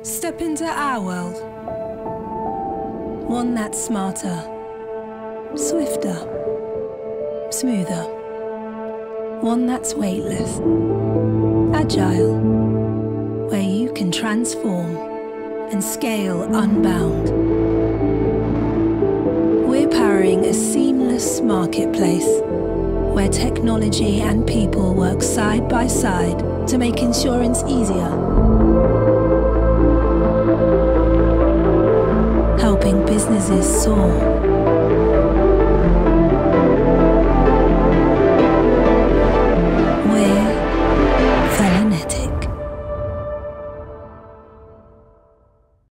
Step into our world. One that's smarter, swifter, smoother. One that's weightless, agile, where you can transform and scale unbound. We're powering a seamless marketplace where technology and people work side by side to make insurance easier, helping businesses soar